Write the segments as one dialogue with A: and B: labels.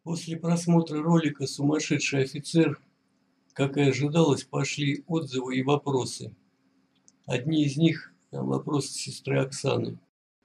A: После просмотра ролика «Сумасшедший офицер», как и ожидалось, пошли отзывы и вопросы. Одни из них – вопросы сестры Оксаны.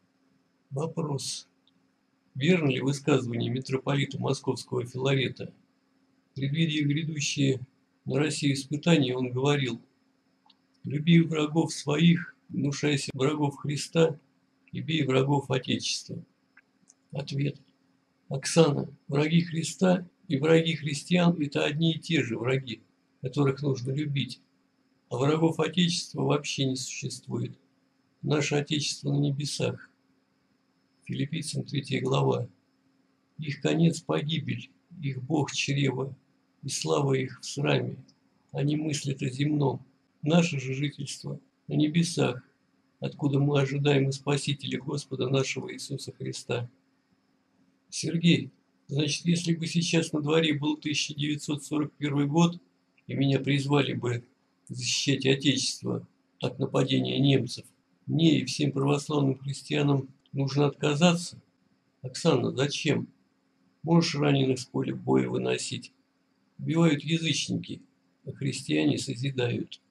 A: Вопрос. Верно ли высказывание митрополита Московского Филарета? Предвидя грядущие на Россию испытания, он говорил: «Люби врагов своих, гнушайся врагов Христа и бей врагов Отечества». Ответ. Оксана, враги Христа и враги христиан – это одни и те же враги, которых нужно любить. А врагов Отечества вообще не существует. Наше Отечество на небесах. Филиппийцам 3 глава. Их конец – погибель, их Бог – чрево, и слава их в сраме. Они мыслят о земном. Наше же жительство на небесах, откуда мы ожидаем и Спасителя Господа нашего Иисуса Христа. Сергей, значит, если бы сейчас на дворе был 1941 год, и меня призвали бы защищать Отечество от нападения немцев, мне и всем православным христианам нужно отказаться? Оксана, зачем? Можешь раненых с поля боя выносить. Убивают язычники, а христиане созидают.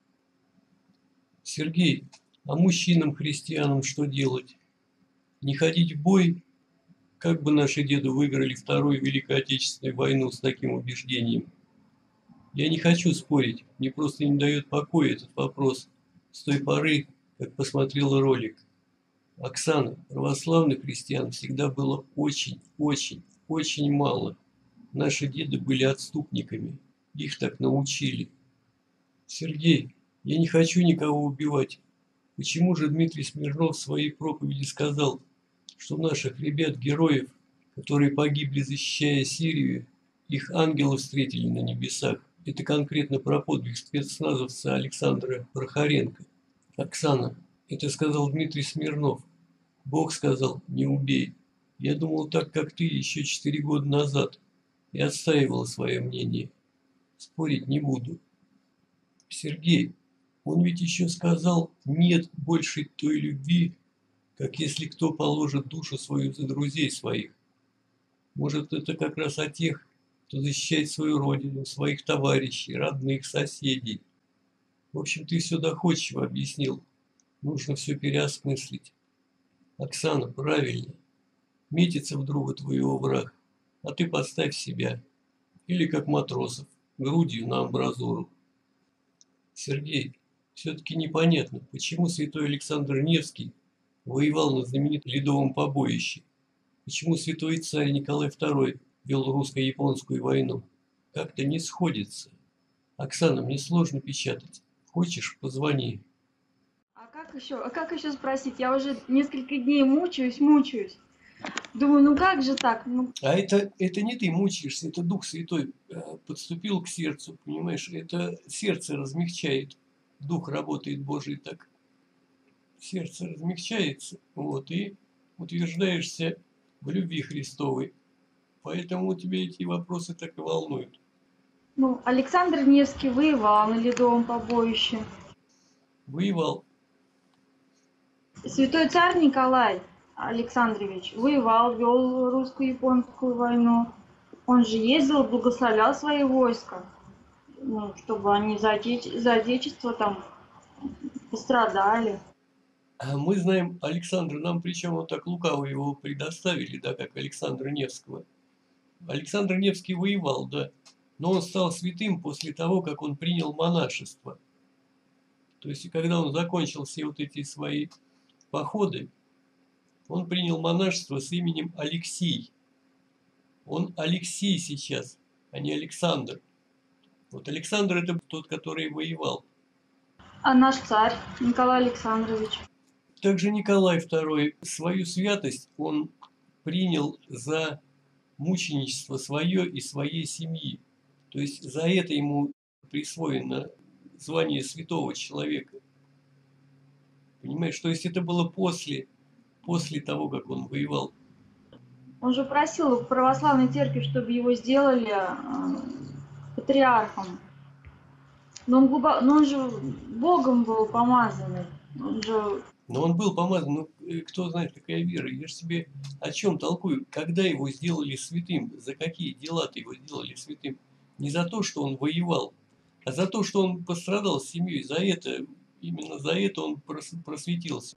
A: Сергей, а мужчинам-христианам что делать? Не ходить в бой? Как бы наши деды выиграли Вторую Великую Отечественную войну с таким убеждением? Я не хочу спорить, мне просто не дает покоя этот вопрос с той поры, как посмотрел ролик. Оксана, православных христиан всегда было очень, очень, очень мало. Наши деды были отступниками, их так научили. Сергей, я не хочу никого убивать. Почему же Дмитрий Смирнов в своей проповеди сказал, что наших ребят-героев, которые погибли, защищая Сирию, их ангелы встретили на небесах? Это конкретно про подвиг спецназовца Александра Прохоренко. Оксана, это сказал Дмитрий Смирнов. Бог сказал: не убей. Я думал так, как ты, еще 4 года назад, и отстаивал свое мнение. Спорить не буду. Сергей, он ведь еще сказал: нет больше той любви, как если кто положит душу свою за друзей своих. Может, это как раз о тех, кто защищает свою родину, своих товарищей, родных, соседей. В общем, ты все доходчиво объяснил. Нужно все переосмыслить. Оксана, правильно. Метится в друга твоего враг, а ты подставь себя. Или как матросов, грудью на амбразуру. Сергей, все-таки непонятно, почему святой Александр Невский воевал на знаменитом Ледовом побоище. Почему святой царь Николай II вел русско-японскую войну? Как-то не сходится. Оксана, мне сложно печатать. Хочешь, позвони.
B: А как еще спросить? Я уже несколько дней мучаюсь. Думаю, ну как же так?
A: А это не ты мучаешься, это Дух Святой подступил к сердцу, понимаешь? Это сердце размягчает. Дух работает Божий так. Сердце размягчается, вот, и утверждаешься в любви Христовой. Поэтому тебя эти вопросы так и волнуют.
B: Ну, Александр Невский воевал на Ледовом побоище.
A: Воевал.
B: Святой царь Николай Александрович воевал, вел русско-японскую войну. Он же ездил, благословлял свои войска, ну, чтобы они за Отечество там пострадали.
A: А мы знаем Александра, нам причем вот так лукаво его предоставили, да, как Александра Невского. Александр Невский воевал, да, но он стал святым после того, как он принял монашество. То есть, когда он закончил все вот эти свои походы, он принял монашество с именем Алексий. Он Алексей сейчас, а не Александр. Вот Александр – это тот, который воевал.
B: А наш царь Николай Александрович?
A: Также Николай II свою святость он принял за мученичество свое и своей семьи. То есть за это ему присвоено звание святого человека. Понимаешь, то есть это было после того, как он воевал.
B: Он же просил в православной церкви, чтобы его сделали патриархом. Но он же Богом был помазанный. Он же...
A: Но он был помазан, ну, кто знает, какая вера. Я же себе о чем толкую? Когда его сделали святым? За какие дела-то его сделали святым? Не за то, что он воевал, а за то, что он пострадал с семьей. За это, именно за это он просветился.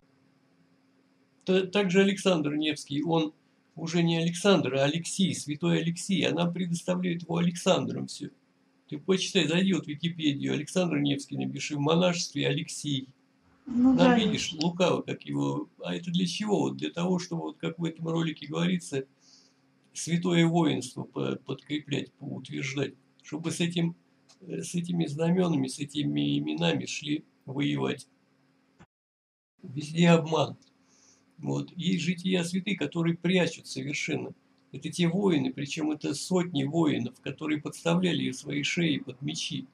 A: Также Александр Невский, он уже не Александр, а Алексий, святой Алексий. Она предоставляет его Александром все. Ты почитай, зайди вот в Википедию, Александр Невский напиши, в монашестве Алексий.
B: Ну
A: Там
B: да,
A: видишь, лукаво, как его... А это для чего? Вот для того, чтобы, вот как в этом ролике говорится, святое воинство подкреплять, утверждать. Чтобы с этими знаменами, с этими именами шли воевать. Везде обман. Вот. Есть жития святых, которые прячут совершенно. Это те воины, причем это сотни воинов, которые подставляли свои шеи под мечи.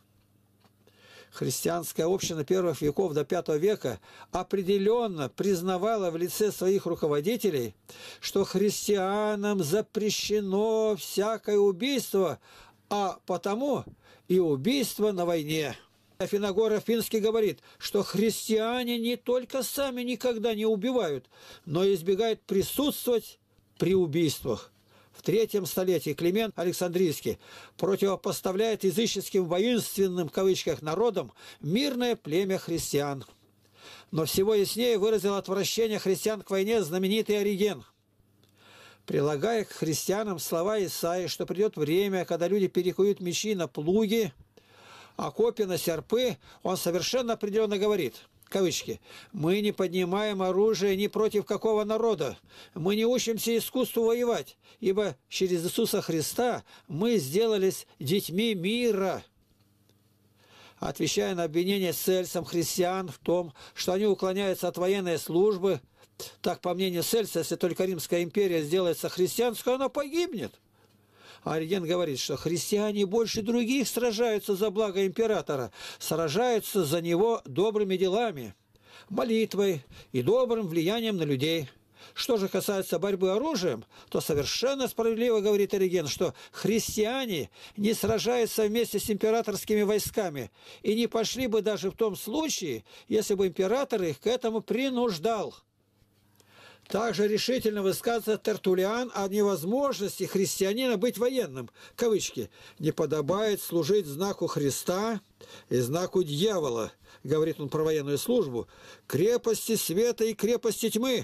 C: Христианская община первых веков до V века определенно признавала в лице своих руководителей, что христианам запрещено всякое убийство, а потому и убийство на войне. Финогоров Финский говорит, что христиане не только сами никогда не убивают, но и избегают присутствовать при убийствах. В III столетии Климент Александрийский противопоставляет языческим воинственным в кавычках народам мирное племя христиан. Но всего яснее выразил отвращение христиан к войне знаменитый Ориген, прилагая к христианам слова Исаии, что придет время, когда люди перекуют мечи на плуги, а копья на серпы. Он совершенно определенно говорит, кавычки, «Мы не поднимаем оружие ни против какого народа, мы не учимся искусству воевать, ибо через Иисуса Христа мы сделались детьми мира». Отвечая на обвинение Цельсом христиан в том, что они уклоняются от военной службы, так, по мнению Цельса, если только Римская империя сделается христианской, она погибнет. Ориген говорит, что христиане больше других сражаются за благо императора, сражаются за него добрыми делами, молитвой и добрым влиянием на людей. Что же касается борьбы оружием, то совершенно справедливо говорит Ориген, что христиане не сражаются вместе с императорскими войсками и не пошли бы даже в том случае, если бы император их к этому принуждал. Также решительно высказывается Тертуллиан о невозможности христианина быть военным. Кавычки. «Не подобает служить знаку Христа и знаку дьявола», говорит он про военную службу, «крепости света и крепости тьмы.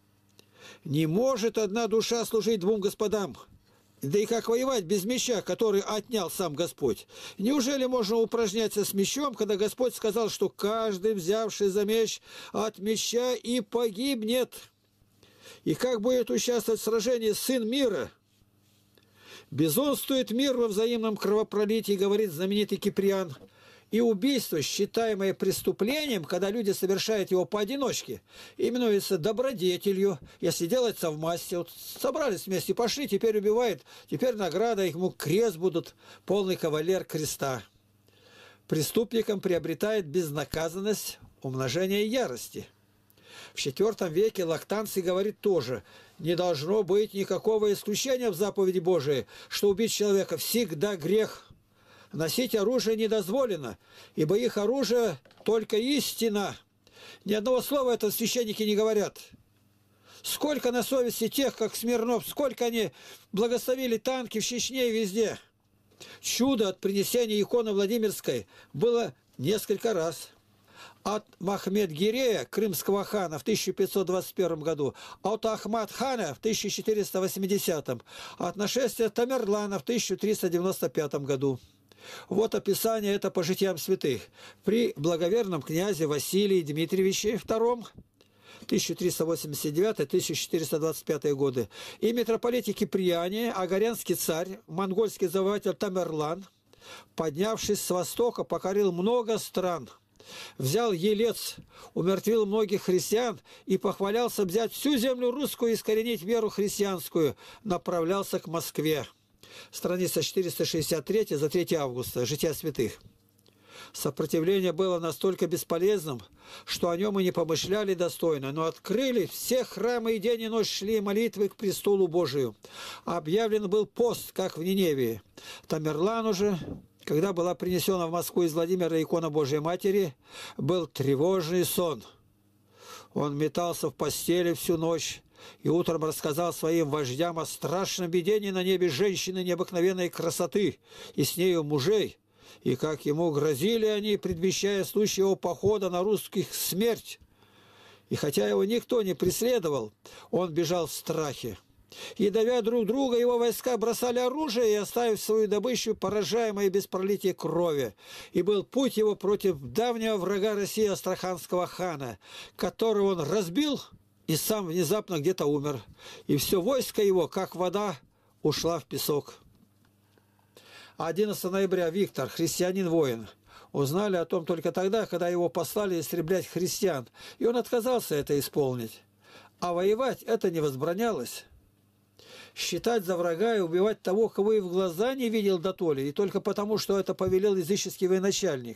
C: Не может одна душа служить двум господам. Да и как воевать без меча, который отнял сам Господь? Неужели можно упражняться с мечом, когда Господь сказал, что каждый, взявший за меч, от меча и погибнет? И как будет участвовать в сражении Сын мира? Безумствует мир во взаимном кровопролитии, говорит знаменитый Киприан. И убийство, считаемое преступлением, когда люди совершают его поодиночке, именуется добродетелью, если делается в массе. Вот собрались вместе, пошли, теперь убивают, теперь награда, ему крест будут, полный кавалер креста. Преступникам приобретает безнаказанность умножение ярости. В IV веке Лактанций говорит тоже, не должно быть никакого исключения в заповеди Божией, что убить человека всегда грех. Носить оружие не дозволено, ибо их оружие только истина. Ни одного слова это священники не говорят. Сколько на совести тех, как Смирнов, сколько они благословили танки в Чечне и везде. Чудо от принесения иконы Владимирской было несколько раз. От Махмед-Гирея, крымского хана, в 1521 году, от Ахмад-хана в 1480, от нашествия Тамерлана в 1395 году. Вот описание это по житиям святых. При благоверном князе Василии Дмитриевиче II 1389-1425 годы и митрополите Киприане, агарянский царь, монгольский завоеватель Тамерлан, поднявшись с востока, покорил много стран. Взял Елец, умертвил многих христиан и похвалялся взять всю землю русскую и искоренить веру христианскую. Направлялся к Москве. Страница 463 за 3 августа. Жития святых. Сопротивление было настолько бесполезным, что о нем и не помышляли достойно, но открыли все храмы и день и ночь шли молитвы к престолу Божию. Объявлен был пост, как в Ниневии. Тамерлан уже, когда была принесена в Москву из Владимира икона Божией Матери, был тревожный сон. Он метался в постели всю ночь и утром рассказал своим вождям о страшном видении на небе женщины необыкновенной красоты и с нею мужей, и как ему грозили они, предвещая случай его похода на русских смерть. И хотя его никто не преследовал, он бежал в страхе. И, давя друг друга, его войска бросали оружие и, оставив свою добычу, поражаемой без пролития крови. И был путь его против давнего врага России Астраханского хана, которого он разбил и сам внезапно где-то умер. И все войско его, как вода, ушла в песок. 11 ноября Виктор, христианин-воин, узнали о том только тогда, когда его послали истреблять христиан, и он отказался это исполнить. А воевать это не возбранялось. Считать за врага и убивать того, кого и в глаза не видел дотоле, и только потому, что это повелел языческий военачальник.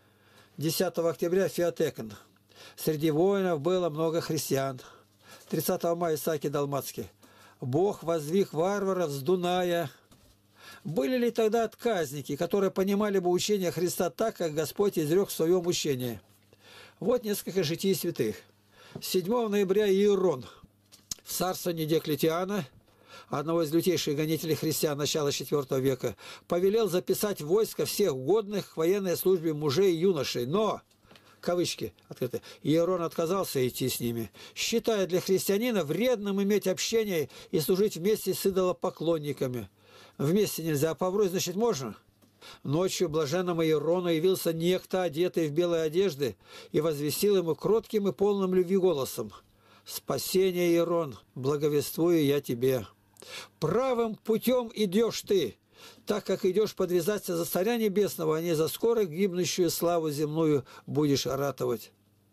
C: 10 октября Феотекн. Среди воинов было много христиан. 30 мая Исааки Далмацкий. Бог воздвиг варваров с Дуная. Были ли тогда отказники, которые понимали бы учение Христа так, как Господь изрек в своем учении? Вот несколько житий святых. 7 ноября Иерон в царствовании Диоклетиана, одного из лютейших гонителей христиан начала IV века, повелел записать в войско всех годных к военной службе мужей и юношей, но, кавычки открыты, Иерон отказался идти с ними, считая для христианина вредным иметь общение и служить вместе с идолопоклонниками. Вместе нельзя, а поврой, значит, можно? Ночью блаженному Иерону явился некто, одетый в белые одежды, и возвестил ему кротким и полным любви голосом: «Спасение, Иерон, благовествую я тебе. Правым путем идешь ты, так как идешь подвязаться за Царя Небесного, а не за скоро гибнущую славу земную будешь ратовать».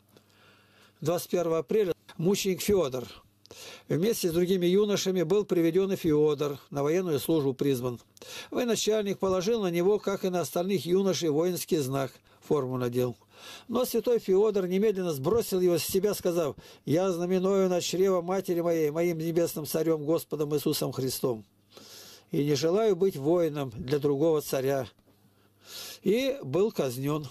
C: 21 апреля мученик Феодор вместе с другими юношами был приведен и Феодор, на военную службу призван. Военачальник положил на него, как и на остальных юношей, воинский знак, форму надел. Но святой Феодор немедленно сбросил его с себя, сказав: «Я знаменую над чревом матери моей, моим небесным царем Господом Иисусом Христом, и не желаю быть воином для другого царя». И был казнен.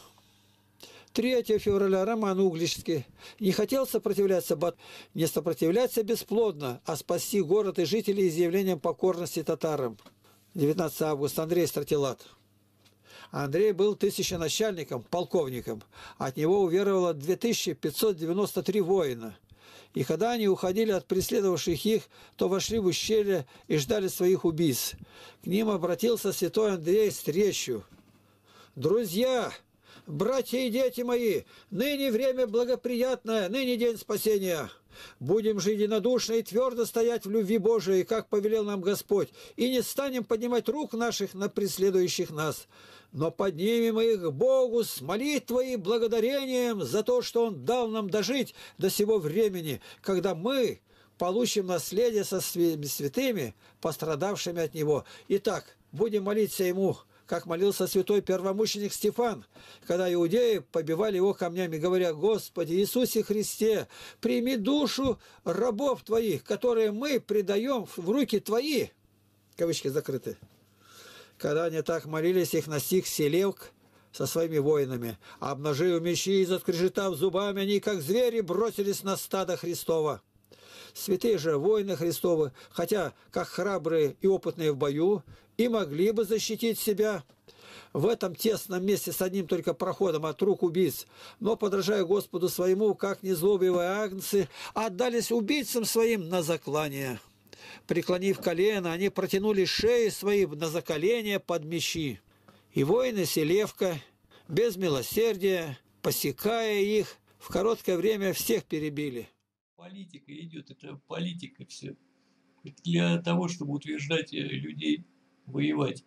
C: 3 февраля Роман Угличский не хотел сопротивляться, не сопротивляться бесплодно, а спасти город и жителей изъявлением покорности татарам. 19 августа Андрей Стратилат. Андрей был тысяченачальником, полковником. От него уверовало 2593 воина. И когда они уходили от преследовавших их, то вошли в ущелье и ждали своих убийц. К ним обратился святой Андрей с речью: «Друзья, братья и дети мои, ныне время благоприятное, ныне день спасения. Будем же единодушно и твердо стоять в любви Божией, как повелел нам Господь, и не станем поднимать рук наших на преследующих нас, но поднимем их к Богу с молитвой и благодарением за то, что Он дал нам дожить до сего времени, когда мы получим наследие со святыми, пострадавшими от Него. Итак, будем молиться Ему, как молился святой первомученик Стефан, когда иудеи побивали его камнями, говоря: «Господи Иисусе Христе, прими душу рабов Твоих, которые мы предаем в руки Твои». Кавычки закрыты. Когда они так молились, их настиг Селевк со своими воинами. Обнажив мечи и заскрежетав зубами, они, как звери, бросились на стадо Христова. Святые же воины Христовы, хотя как храбрые и опытные в бою, и могли бы защитить себя в этом тесном месте с одним только проходом от рук убийц, но, подражая Господу своему, как незлобивые агнцы, отдались убийцам своим на заклание. Преклонив колено, они протянули шеи свои на заколение под мечи. И воины Селевка, без милосердия, посекая их, в короткое время всех перебили.
A: Политика идет, это политика все. Для того, чтобы утверждать людей воевать.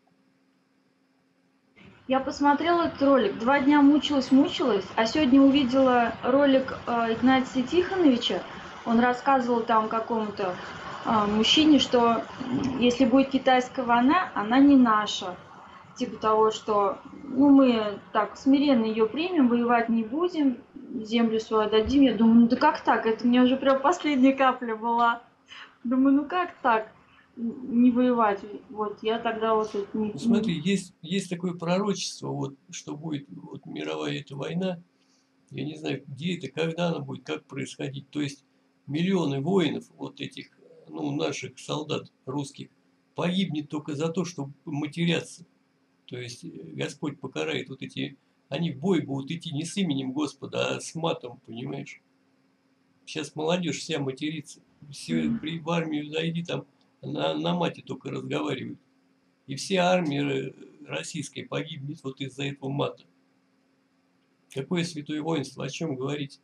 B: Я посмотрела этот ролик, 2 дня мучилась, а сегодня увидела ролик Игнатия Тихоновича. Он рассказывал там какому-то мужчине, что если будет китайская война, она не наша. Типа того, что мы так смиренно ее примем, воевать не будем, землю свою отдадим. Я думаю, да как так? Это у меня уже прям последняя капля была. Думаю, как так? Не воевать. Вот я тогда вот...
A: Смотри, есть такое пророчество, вот, что будет вот, мировая эта война, Я не знаю, где это, когда она будет, как происходить. То есть миллионы воинов, вот этих, ну, наших солдат русских, погибнет только за то, чтобы матерятся. То есть Господь покарает вот эти... Они в бой будут идти не с именем Господа, а с матом, понимаешь? Сейчас молодежь вся матерится. Все в армию зайди, там на мате только разговаривают. И вся армия российская погибнет вот из-за этого мата. Какое святое воинство, о чем говорить?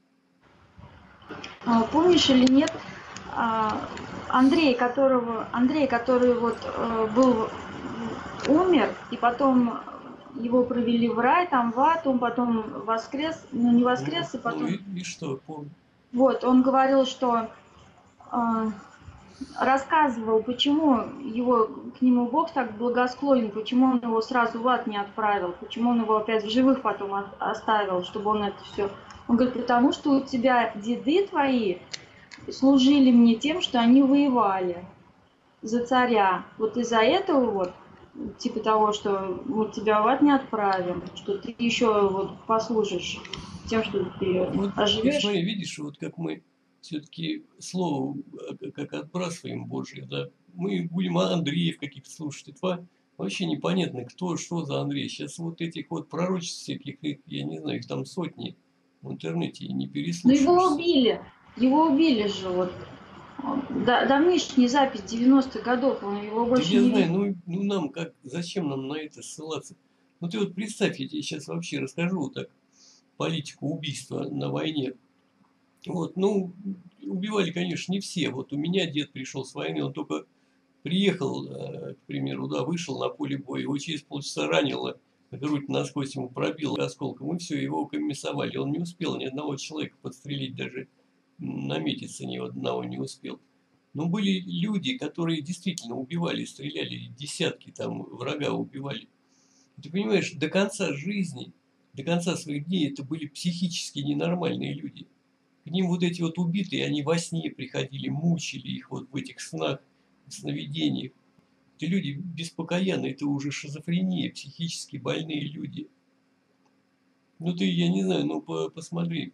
B: Помнишь или нет, Андрей, который вот был, умер, и потом его провели в рай, там в ад, он потом воскрес, ну не воскрес, и потом...
A: и что, помню.
B: Вот, он говорил, что рассказывал, почему к нему Бог так благосклонен, почему он его сразу в ад не отправил, почему он его опять в живых потом оставил, чтобы он это все... Он говорит, потому что у тебя деды твои служили мне тем, что они воевали за царя. Вот из-за этого вот, типа того, что мы тебя в ад не отправим, что ты еще вот послужишь тем, что ты
A: Вот,
B: оживешь.
A: смотри, видишь, вот как мы все-таки слово как отбрасываем Божье, да, мы будем Андреев каких-то слушать. Это вообще непонятно, кто, что за Андрей. Сейчас вот этих вот пророчеств всяких, я не знаю, их там сотни в интернете, и не
B: Но
A: переслушаешься.
B: его убили же вот. Давнишняя запись 90-х годов, он его
A: Да
B: больше
A: я
B: не
A: знаю,
B: видел.
A: ну нам как, зачем нам на это ссылаться? Ну ты вот представь, я тебе сейчас вообще расскажу вот так политику убийства на войне. Вот, ну, убивали, конечно, не все. Вот у меня дед пришел с войны, он только приехал, к примеру, да, вышел на поле боя, его через полчаса ранило, грудь насквозь ему пробило осколком, и все, его комиссовали. Он не успел ни одного человека подстрелить, даже наметиться ни одного не успел. Но были люди, которые действительно убивали, стреляли, десятки там врага убивали. Ты понимаешь, до конца жизни, до конца своих дней это были психически ненормальные люди. К ним вот эти вот убитые, они во сне приходили, мучили их вот в этих снах, в сновидениях. Эти люди беспокоенные, это уже шизофрения, психически больные люди. Ну ты, я не знаю, ну посмотри.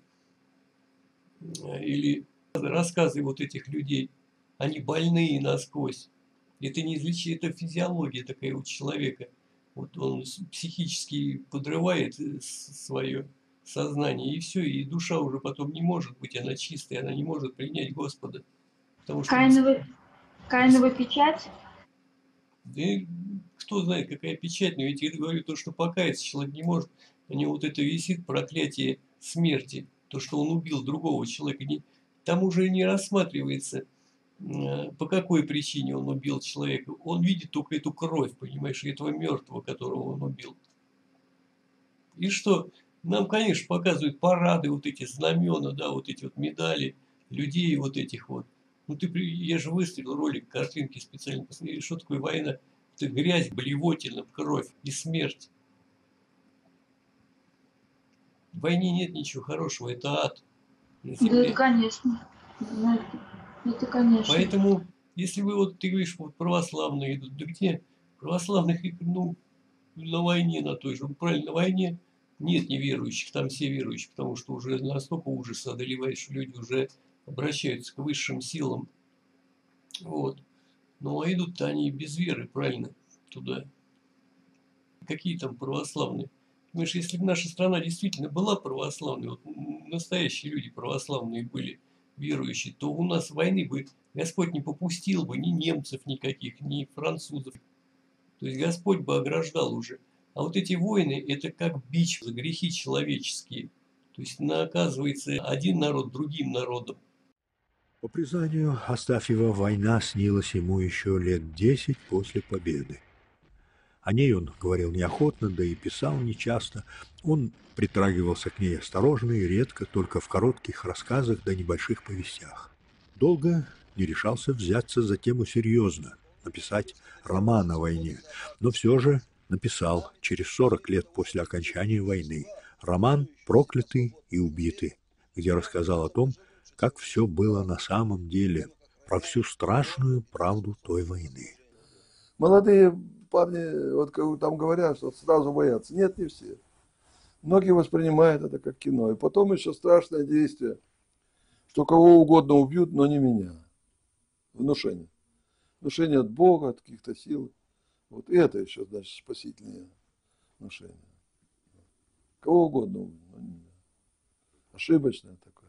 A: Или рассказы вот этих людей, они больные насквозь. Это не излечение, это физиология такая у человека. Вот он психически подрывает свое сознание, и все, и душа уже потом не может быть, она чистая, она не может принять Господа. Потому что
B: Каинова печать?
A: да, кто знает, какая печать, но ведь я говорю, то, что покаяться человек не может, у него вот это висит проклятие смерти, то, что он убил другого человека. Там уже не рассматривается, по какой причине он убил человека. Он видит только эту кровь, понимаешь, этого мертвого, которого он убил. И что? Нам, конечно, показывают парады, вот эти знамена, да, вот эти вот медали, людей вот этих вот. Ну я же выставил ролик, картинки специально, посмотри, что такое война. Это грязь, блевотина, кровь и смерть. В войне нет ничего хорошего, это ад на земле.
B: Да, это конечно. Это конечно.
A: Поэтому, если вы вот, ты говоришь, вот православные идут, да где? Православных, ну, на войне, на той же, правильно, на войне нет неверующих, там все верующие, потому что уже настолько ужас одолевает, что люди уже обращаются к высшим силам. Вот. Ну, а идут-то они без веры, правильно, туда. Какие там православные? Понимаешь, если бы наша страна действительно была православной, вот настоящие люди православные были, верующие, то у нас войны бы Господь не попустил бы ни немцев никаких, ни французов. То есть Господь бы ограждал уже. А вот эти войны, это как бич за грехи человеческие. То есть наказывается один народ другим народом.
D: По признанию Астафьева, война снилась ему еще лет 10 после победы. О ней он говорил неохотно, да и писал нечасто. Он притрагивался к ней осторожно и редко, только в коротких рассказах да небольших повестях. Долго не решался взяться за тему серьезно, написать роман о войне, но все же написал через 40 лет после окончания войны роман «Проклятый и убитый», где рассказал о том, как все было на самом деле, про всю страшную правду той войны.
E: Молодые парни, вот как там говорят, что сразу боятся. Нет, не все. Многие воспринимают это как кино. И потом еще страшное действие, что кого угодно убьют, но не меня. Внушение. Внушение от Бога, от каких-то сил. Вот и это еще, значит, спасительное внушение. Кого угодно убьют, но не меня. Ошибочное такое.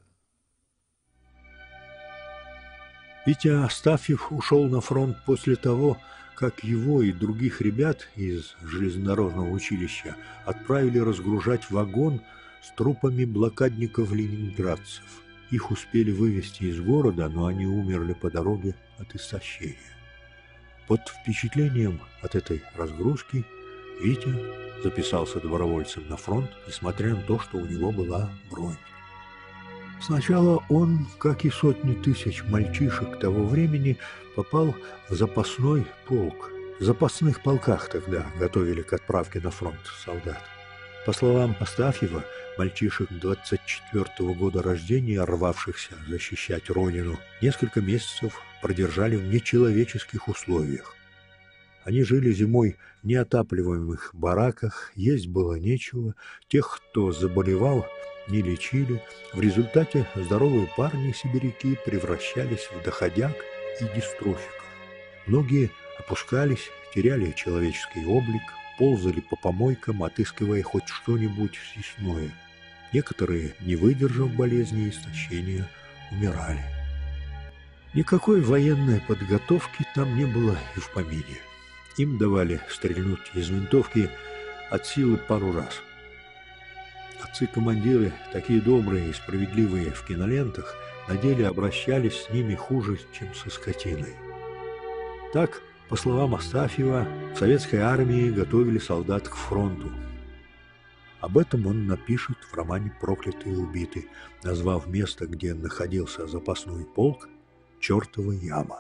D: Витя Астафьев ушел на фронт после того, как его и других ребят из железнодорожного училища отправили разгружать вагон с трупами блокадников-ленинградцев. Их успели вывезти из города, но они умерли по дороге от истощения. Под впечатлением от этой разгрузки Витя записался добровольцем на фронт, несмотря на то, что у него была бронь. Сначала он, как и сотни тысяч мальчишек того времени, попал в запасной полк. В запасных полках тогда готовили к отправке на фронт солдат. По словам Астафьева, мальчишек 24-го года рождения, рвавшихся защищать родину, несколько месяцев продержали в нечеловеческих условиях. Они жили зимой в неотапливаемых бараках, есть было нечего, тех, кто заболевал, не лечили. В результате здоровые парни-сибиряки превращались в доходяг и дистрофиков. Многие опускались, теряли человеческий облик, ползали по помойкам, отыскивая хоть что-нибудь съестное. Некоторые, не выдержав болезни и истощения, умирали. Никакой военной подготовки там не было и в помине. Им давали стрельнуть из винтовки от силы пару раз. Отцы-командиры, такие добрые и справедливые в кинолентах, на деле обращались с ними хуже, чем со скотиной. Так, по словам Астафьева, в советской армии готовили солдат к фронту. Об этом он напишет в романе «Проклятый и убитый», назвав место, где находился запасной полк, «Чертова яма».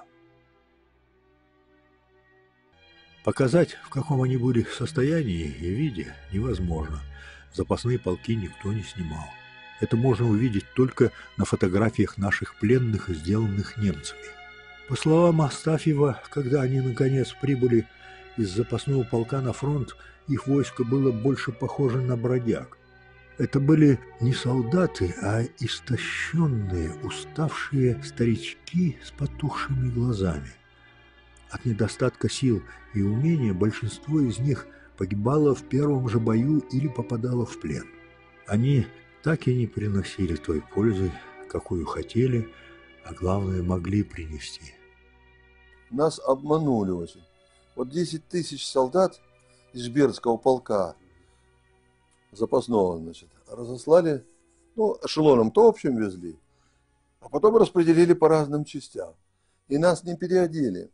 D: Показать, в каком они были состоянии и виде, невозможно. Запасные полки никто не снимал. Это можно увидеть только на фотографиях наших пленных, сделанных немцами. По словам Астафьева, когда они наконец прибыли из запасного полка на фронт, их войско было больше похоже на бродяг. Это были не солдаты, а истощенные, уставшие старички с потухшими глазами. От недостатка сил и умения большинство из них погибало в первом же бою или попадало в плен. Они так и не приносили той пользы, какую хотели, а главное, могли принести.
E: Нас обманули очень. Вот 10 тысяч солдат из Бердского полка запасного, значит, разослали, эшелоном-то общим везли, а потом распределили по разным частям. И нас не переодели.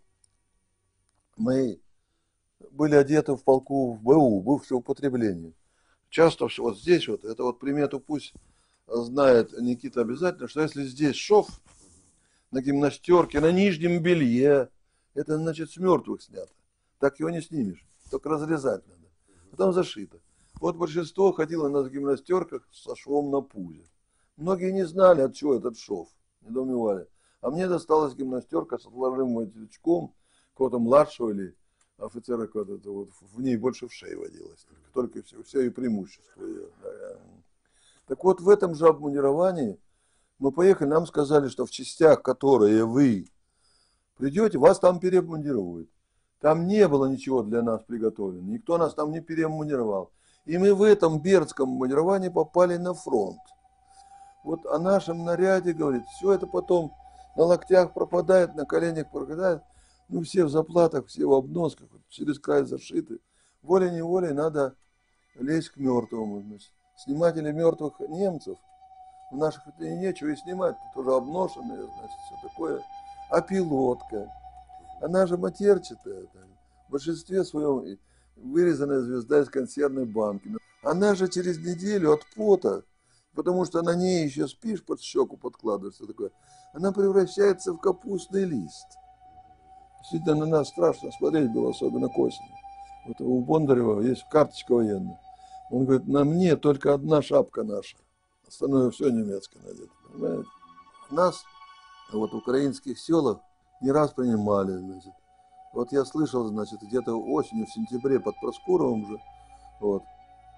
E: Мы были одеты в полку в БУ, бывшее употребление. Часто вот здесь вот, это вот примету пусть знает Никита обязательно, что если здесь шов на гимнастерке, на нижнем белье, это значит с мертвых снято. Так его не снимешь, только разрезать надо. А там зашито. Вот большинство ходило на гимнастерках со швом на пузе. Многие не знали, от чего этот шов, недоумевали. А мне досталась гимнастерка с отложимым воротничком, кого-то младшего или офицера, какого-то, вот, в ней больше в шее водилось. Только все и преимущество ее. Да. Так вот, в этом же обмундировании мы поехали, нам сказали, что в частях, которые вы придете, вас там переобмундируют. Там не было ничего для нас приготовлено, никто нас там не переобмундировал. И мы в этом бердском обмундировании попали на фронт. Вот о нашем наряде, говорит, все это потом на локтях пропадает, на коленях пропадает. Ну, все в заплатах, все в обносках, через край зашиты. Волей-неволей надо лезть к мертвому. Сниматели мертвых немцев, у наших это и нечего и снимать, тоже обношенные, значит, все такое. А пилотка, она же матерчатая, в большинстве своем вырезанная звезда из консервной банки. Она же через неделю от пота, потому что на ней еще спишь, под щеку подкладываешь, все такое, она превращается в капустный лист. Действительно, на нас страшно смотреть было, особенно к осени. Вот у Бондарева есть карточка военная. Он говорит, на мне только одна шапка наша. Остальное все немецкое надето. Понимаете? Нас вот в украинских селах не раз принимали. Значит. Вот я слышал, значит, где-то осенью, в сентябре под Проскуровым же, вот,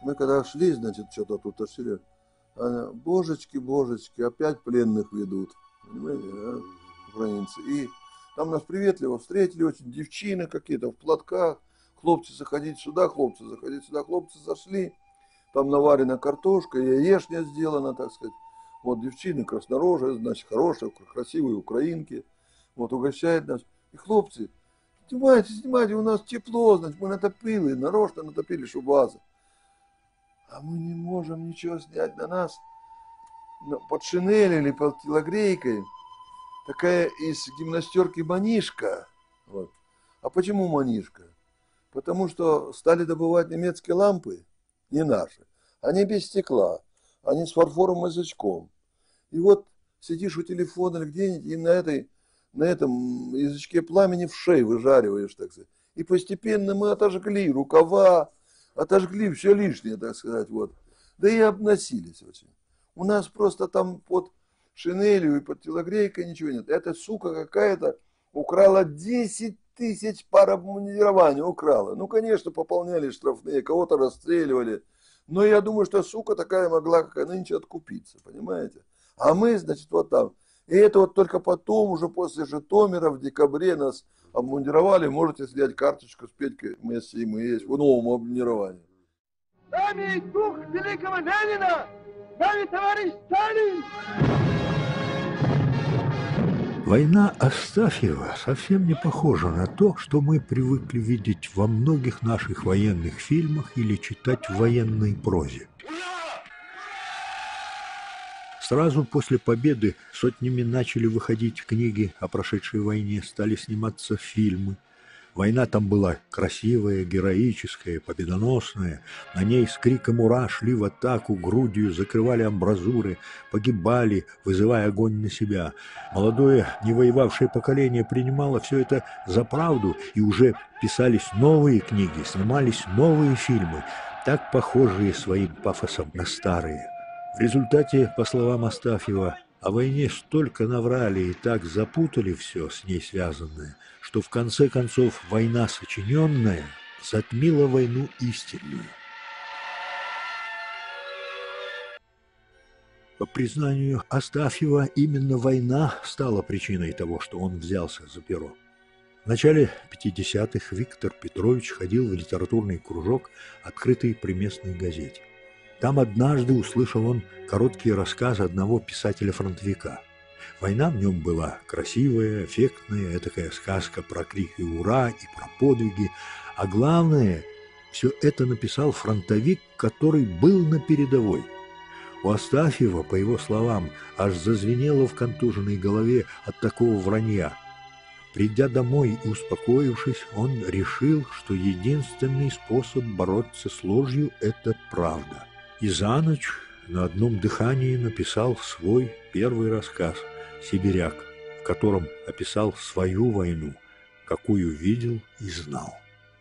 E: Мы когда шли, значит, что-то тут шли, она, божечки, божечки, опять пленных ведут. Понимаете, а? Украинцы. И там нас приветливо встретили, очень девчины какие-то в платках. Хлопцы, заходить сюда, хлопцы, заходить сюда. Хлопцы зашли. Там наварена картошка, яешня сделана, так сказать. Вот девчины краснорожие, значит, хорошие, красивые украинки. Вот угощают нас. И хлопцы, снимайте, снимайте, у нас тепло, значит, мы натопили, нарочно натопили, чтобы ваза. А мы не можем ничего снять на нас. Под шинелью или под телогрейкой. Такая из гимнастерки манишка. Вот. А почему манишка? Потому что стали добывать немецкие лампы, не наши. Они без стекла, они с фарфоровым язычком. И вот сидишь у телефона или где-нибудь и на этом язычке пламени в шею выжариваешь, так сказать. И постепенно мы отожгли рукава, отожгли все лишнее, так сказать. Вот. Да и обносились очень. У нас просто там под шинелью и под телогрейкой ничего нет. Эта сука какая-то украла 10 тысяч пар обмундирования, украла. Ну, конечно, пополняли штрафные, кого-то расстреливали. Но я думаю, что сука такая могла, как нынче, откупиться, понимаете? А мы, значит, вот там. И это вот только потом, уже после Житомира, в декабре нас обмундировали. Можете снять карточку с Петькой, мы есть в новом обмундировании.
F: С нами дух великого Ленина! С нами товарищ Сталин!
D: Война Астафьева совсем не похожа на то, что мы привыкли видеть во многих наших военных фильмах или читать в военной прозе. Сразу после победы сотнями начали выходить книги о прошедшей войне, стали сниматься фильмы. Война там была красивая, героическая, победоносная. На ней с криком «Ура!» шли в атаку, грудью закрывали амбразуры, погибали, вызывая огонь на себя. Молодое, не воевавшее поколение принимало все это за правду, и уже писались новые книги, снимались новые фильмы, так похожие своим пафосом на старые. В результате, по словам Астафьева, о войне столько наврали и так запутали все с ней связанное, что в конце концов война сочиненная затмила войну истинную. По признанию Астафьева, именно война стала причиной того, что он взялся за перо. В начале 50-х Виктор Петрович ходил в литературный кружок, открытый при местной газете. Там однажды услышал он короткие рассказы одного писателя-фронтовика. Война в нем была красивая, эффектная, этакая сказка про крики «Ура!» и про подвиги. А главное, все это написал фронтовик, который был на передовой. У Астафьева, по его словам, аж зазвенело в контуженной голове от такого вранья. Придя домой и успокоившись, он решил, что единственный способ бороться с ложью – это правда. И за ночь на одном дыхании написал свой первый рассказ «Сибиряк», в котором описал свою войну, какую видел и знал.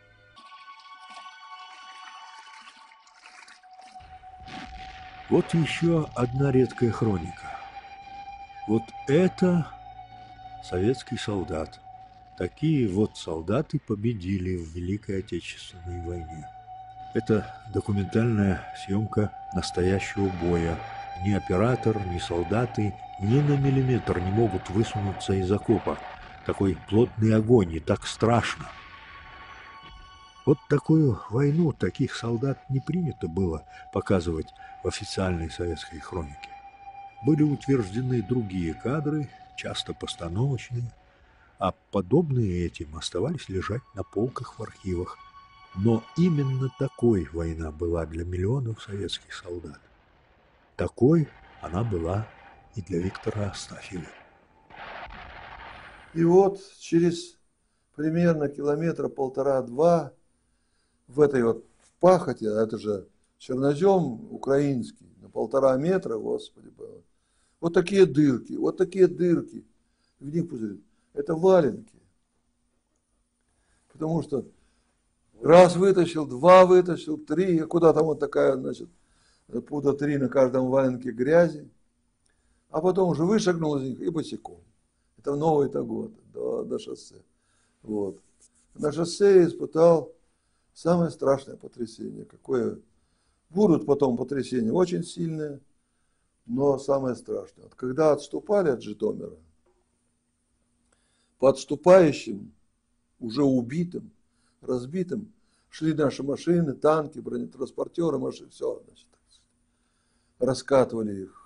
D: Вот еще одна редкая хроника. Вот это советский солдат. Такие вот солдаты победили в Великой Отечественной войне. Это документальная съемка настоящего боя. Ни оператор, ни солдаты ни на миллиметр не могут высунуться из окопа. Такой плотный огонь и так страшно. Вот такую войну таких солдат не принято было показывать в официальной советской хронике. Были утверждены другие кадры, часто постановочные, а подобные этим оставались лежать на полках в архивах. Но именно такой война была для миллионов советских солдат. Такой она была и для Виктора Астафьева.
E: И вот через примерно километра полтора-два в этой вот пахоте, это же чернозем украинский, на 1,5 метра, господи, вот такие дырки, в них пузыри. Это валенки. Потому что раз вытащил, два вытащил, три, а куда там вот такая, значит, пуда 3 на каждом валенке грязи. А потом уже вышагнул из них и босиком. Это в Новый-то год, до шоссе. Вот. На шоссе я испытал самое страшное потрясение, какое Будут потом потрясения очень сильные, но самое страшное. Вот когда отступали от Житомира, по отступающим, уже убитым, разбитым, шли наши машины, танки, бронетранспортеры, машины, все, значит, раскатывали их.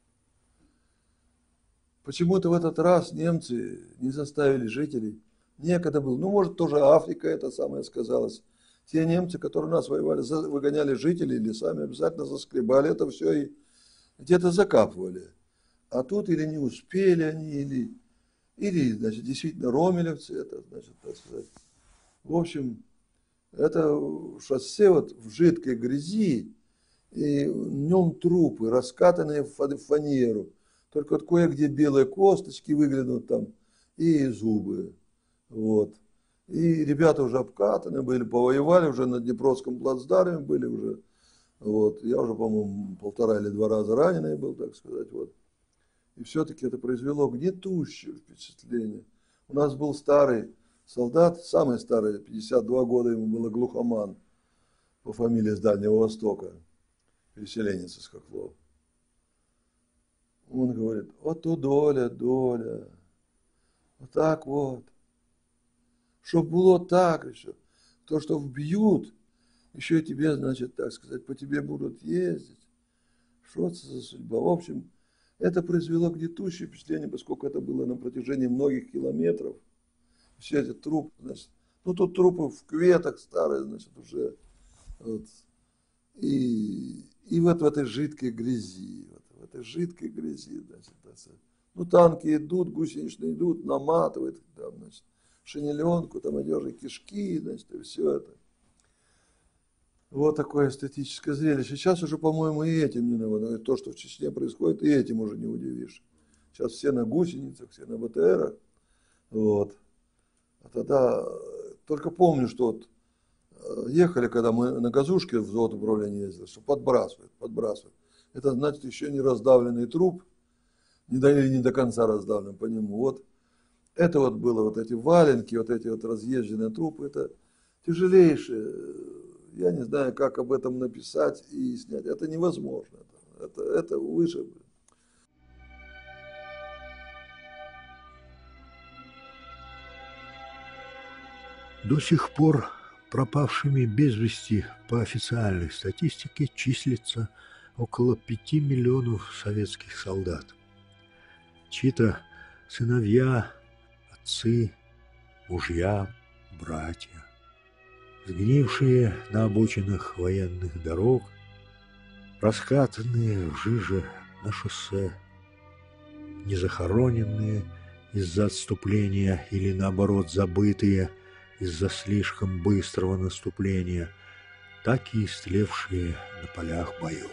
E: Почему-то в этот раз немцы не заставили жителей. Некогда был, ну, может, тоже Африка это самое сказалось. Те немцы, которые у нас воевали, выгоняли жителей или сами обязательно заскребали это все и где-то закапывали. А тут или не успели они, или значит, действительно ромелевцы, это, значит, так сказать. В общем, это шоссе вот в жидкой грязи, и в нем трупы, раскатанные в фанеру. Только вот кое-где белые косточки выглянут там и зубы. Вот. И ребята уже обкатаны были, повоевали уже на Днепровском плацдарме были уже. Вот. Я уже, по-моему, 1,5 или 2 раза раненый был, так сказать. Вот. И все-таки это произвело гнетущее впечатление. У нас был старый солдат, самый старый, 52 года ему было, Глухоман, по фамилии с Дальнего Востока, переселенец из Хохлов. Он говорит, вот то доля, доля, вот так вот. Чтоб было так еще, то, что вбьют, еще и тебе, значит, так сказать, по тебе будут ездить. Что это за судьба? В общем, это произвело гнетущее впечатление, поскольку это было на протяжении многих километров. Все эти трупы, значит, ну тут трупы в кветах старые, значит, уже. Вот. И вот в этой жидкой грязи, вот, в этой жидкой грязи, значит, ну танки идут, гусеничные идут, наматывают, там, значит, шинеленку, там одежи, кишки, значит, и все это. Вот такое эстетическое зрелище. Сейчас уже, по-моему, и этим не надо. То, что в Чечне происходит, и этим уже не удивишь. Сейчас все на гусеницах, все на БТРах. Вот. А тогда только помню, что вот ехали, когда мы на газушке в взвод управления ездили, что подбрасывают. Это значит еще не раздавленный труп, или не до конца раздавлен по нему. Вот это вот было, вот эти валенки, вот эти вот разъезженные трупы, это тяжелейшее. Я не знаю, как об этом написать и снять. Это невозможно. Это выше.
D: До сих пор пропавшими без вести по официальной статистике числится около 5 миллионов советских солдат. Чьи-то сыновья, отцы, мужья, братья, сгнившие на обочинах военных дорог, раскатанные в жиже на шоссе, незахороненные из-за отступления или, наоборот, забытые из-за слишком быстрого наступления, так и истлевшие на полях боев.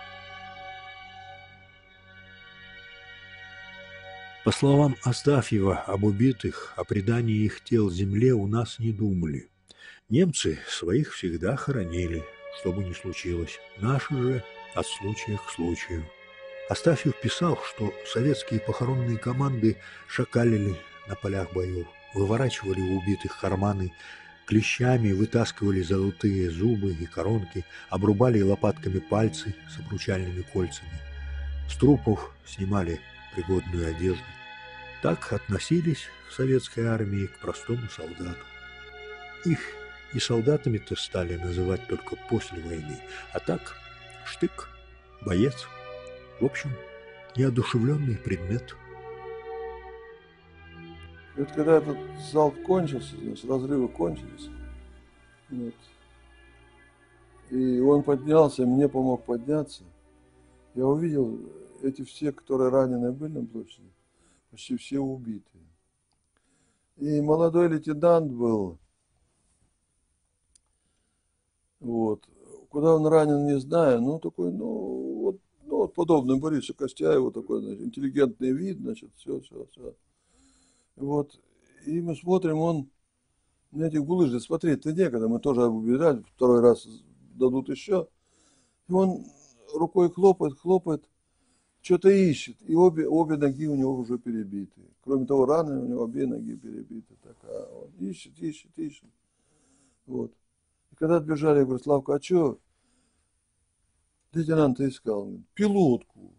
D: По словам Астафьева, об убитых, о предании их тел земле у нас не думали. Немцы своих всегда хоронили, что бы ни случилось. Наши же от случая к случаю. Астафьев писал, что советские похоронные команды шакалили на полях боев, выворачивали у убитых карманы, клещами вытаскивали золотые зубы и коронки, обрубали лопатками пальцы с обручальными кольцами. С трупов снимали пригодную одежду. Так относились в советской армии к простому солдату. Их и солдатами-то стали называть только после войны. А так, штык, боец, в общем, неодушевленный предмет.
E: И вот когда этот залп кончился, значит, разрывы кончились, вот, и он поднялся, мне помог подняться, я увидел эти все, которые раненые были на площади, почти все убитые. И молодой лейтенант был, вот, куда он ранен, не знаю, ну, такой, ну, вот подобный Борису Костяеву, такой, значит, интеллигентный вид, значит, все. Вот, и мы смотрим, он на этих булыжник смотреть-то некогда, мы тоже убирали, 2-й раз дадут еще. И он рукой хлопает, что-то ищет, и обе ноги у него уже перебиты. Кроме того, раны у него обе ноги перебиты. Так, а он ищет. Вот. И когда отбежали, я говорю, Славка, а что? Лейтенанта искал, говорит, пилотку.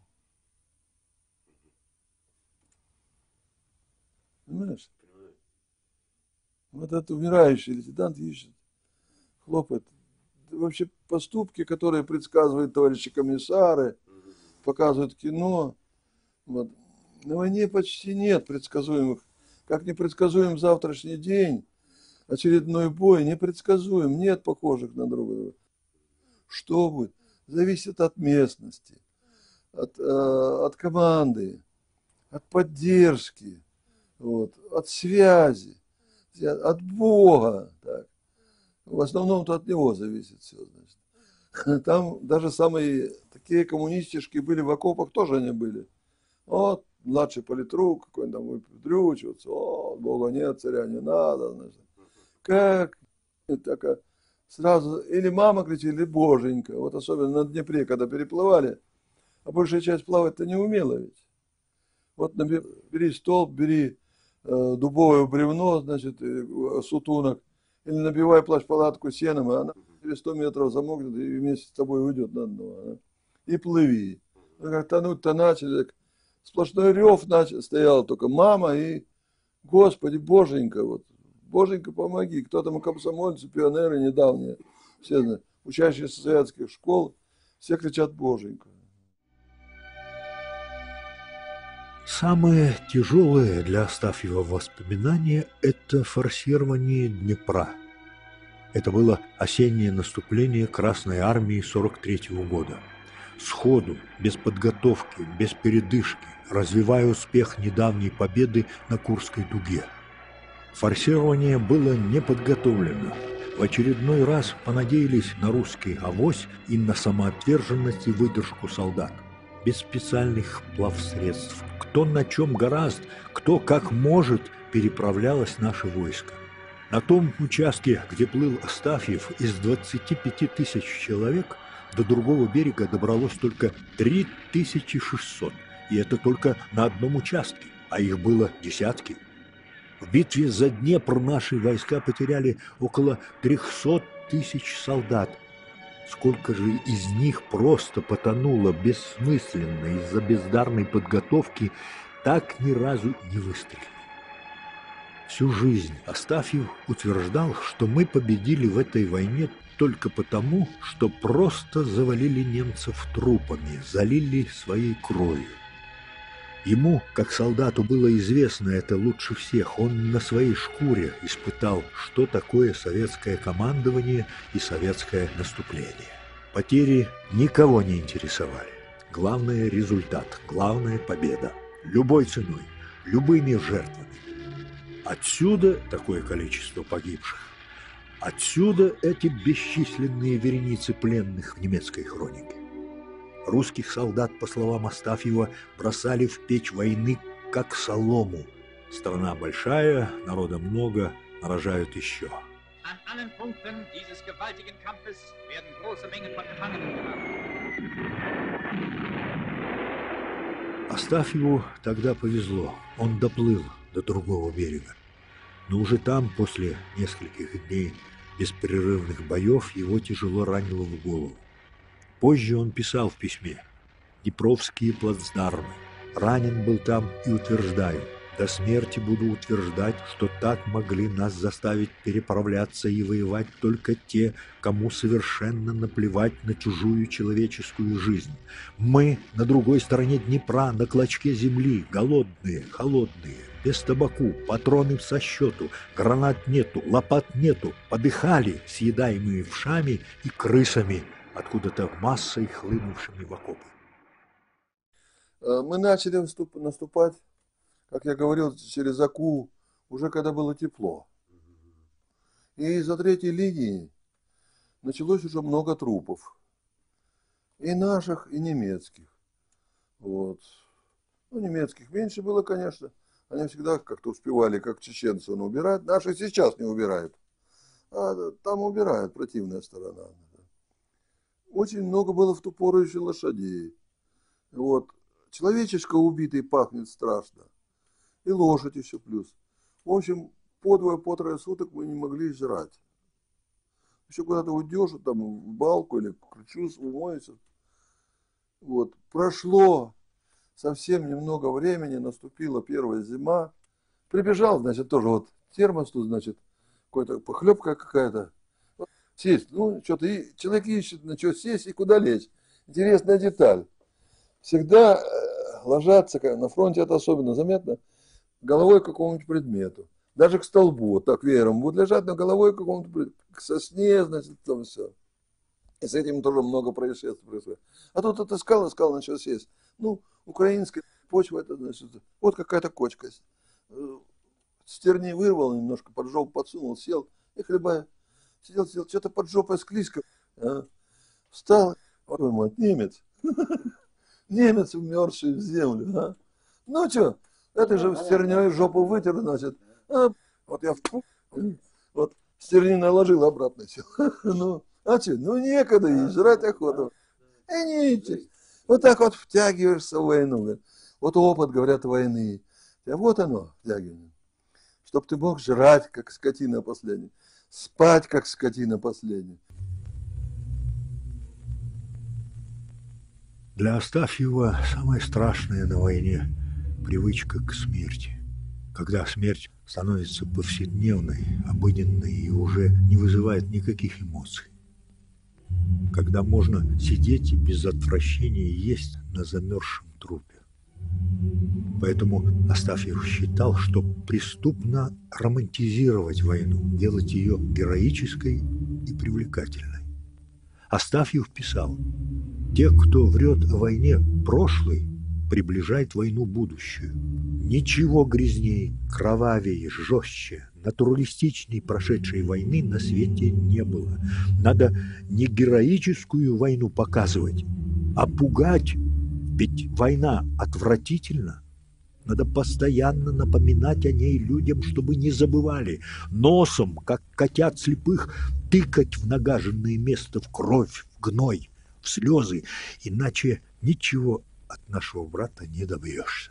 E: Понимаешь? Вот этот умирающий лейтенант ищет, хлопает. Вообще поступки, которые предсказывают товарищи комиссары, показывают кино. Вот. На войне почти нет предсказуемых. Как непредсказуем завтрашний день, очередной бой непредсказуем, нет похожих на друг друга. Что будет? Зависит от местности, от команды, от поддержки, вот, от связи, от Бога. Так. В основном-то от него зависит все. Значит. Там даже самые такие коммунистишки были в окопах, тоже они были. Вот, младший политрук, какой-нибудь там выпендрючиваться, о, Бога нет, царя не надо. Значит. Как? Так, сразу или мама кричит, или Боженька. Вот особенно на Днепре, когда переплывали, а большая часть плавать-то не умела ведь. Вот бери столб, бери дубовое бревно, значит, сутунок, или набивай плащ-палатку сеном, и она через 100 метров замокнет и вместе с тобой уйдет на дно. И плыви. Как тонуть-то начали, сплошной рев стоял только мама и Господи, Боженька, вот. Боженька, помоги. Кто там комсомольцы, пионеры недавние, все учащиеся советских школ, все кричат Боженька.
D: Самое тяжелое для Астафьева воспоминание – это форсирование Днепра. Это было осеннее наступление Красной Армии 43-го года. Сходу, без подготовки, без передышки, развивая успех недавней победы на Курской дуге. Форсирование было не подготовлено. В очередной раз понадеялись на русский авось и на самоотверженность и выдержку солдат. Без специальных плавсредств. Кто на чем гораст, кто как может, переправлялось наше войско. На том участке, где плыл Астафьев, из 25 тысяч человек до другого берега добралось только 3600. И это только на одном участке, а их было десятки. В битве за Днепр наши войска потеряли около 300 тысяч солдат. Сколько же из них просто потонуло бессмысленно из-за бездарной подготовки, так ни разу не выстрелили. Всю жизнь Астафьев утверждал, что мы победили в этой войне только потому, что просто завалили немцев трупами, залили своей кровью. Ему, как солдату, было известно это лучше всех. Он на своей шкуре испытал, что такое советское командование и советское наступление. Потери никого не интересовали. Главное – результат, главное – победа. Любой ценой, любыми жертвами. Отсюда такое количество погибших. Отсюда эти бесчисленные вереницы пленных в немецкой хронике. Русских солдат, по словам Астафьева, бросали в печь войны, как солому. Страна большая, народа много, нарожают еще. Астафьеву тогда повезло, он доплыл до другого берега. Но уже там, после нескольких дней беспрерывных боев, его тяжело ранило в голову. Позже он писал в письме: «Днепровские плацдармы. Ранен был там и утверждаю, до смерти буду утверждать, что так могли нас заставить переправляться и воевать только те, кому совершенно наплевать на чужую человеческую жизнь. Мы на другой стороне Днепра, на клочке земли, голодные, холодные, без табаку, патроны со счету, гранат нету, лопат нету, подыхали, съедаемые вшами и крысами, откуда-то массой хлынувшими в окопы».
E: Мы начали наступать, как я говорил, через Аку, уже когда было тепло. И из-за третьей линии началось уже много трупов. И наших, и немецких. Вот. Ну, немецких меньше было, конечно. Они всегда как-то успевали, как чеченцы, убирать. Наши сейчас не убирают. А там убирает противная сторона. Очень много было в ту пору еще лошадей. Вот. Человечишка убитый пахнет страшно. И лошадь еще плюс. В общем, по 2-3 суток мы не могли жрать. Еще куда-то уйдешь, там в балку или к ключу умоешься. Вот, прошло совсем немного времени, наступила первая зима. Прибежал, значит, тоже вот термос тут, значит, какой-то похлебка какая-то. Вот, сесть, ну, что-то, и человек ищет, на что сесть и куда лечь. Интересная деталь. Всегда ложатся, на фронте это особенно заметно, головой к какому-нибудь предмету. Даже к столбу, вот так веером будет лежать, но головой к какому-то предмету. К сосне, значит, там все. И с этим тоже много происшествий происходит. А тут отыскал, на что сесть. Ну, украинская почва, это, значит, вот какая-то кочка. Стерни вырвал, немножко под жопу подсунул, сел и хлебая. Сидел, что-то под жопой склизко. Встал, ой мой, немец. Немец, вмерзший в землю. А? Ну что, это же стерней жопу вытер, значит. Вот я вот стерни наложил, обратно сел. Ну, а что, ну некогда, и жрать охота. Ничего. Вот так вот втягиваешься в войну. Вот опыт, говорят, войны. А вот оно, втягивание. Чтоб ты мог жрать, как скотина последняя. Спать, как скотина последняя.
D: Для Астафьева самое страшное на войне – привычка к смерти. Когда смерть становится повседневной, обыденной и уже не вызывает никаких эмоций. Когда можно сидеть и без отвращения есть на замерзшем трупе. Поэтому Астафьев считал, что преступно романтизировать войну, делать ее героической и привлекательной. Астафьев писал: «Те, кто врет о войне прошлой, приближает войну будущую. Ничего грязнее, кровавее, жестче, натуралистичней прошедшей войны на свете не было. Надо не героическую войну показывать, а пугать, ведь война отвратительна. Надо постоянно напоминать о ней людям, чтобы не забывали, носом, как котят слепых, тыкать в нагаженное место, в кровь, в гной, в слезы, иначе ничего от нашего брата не добьешься».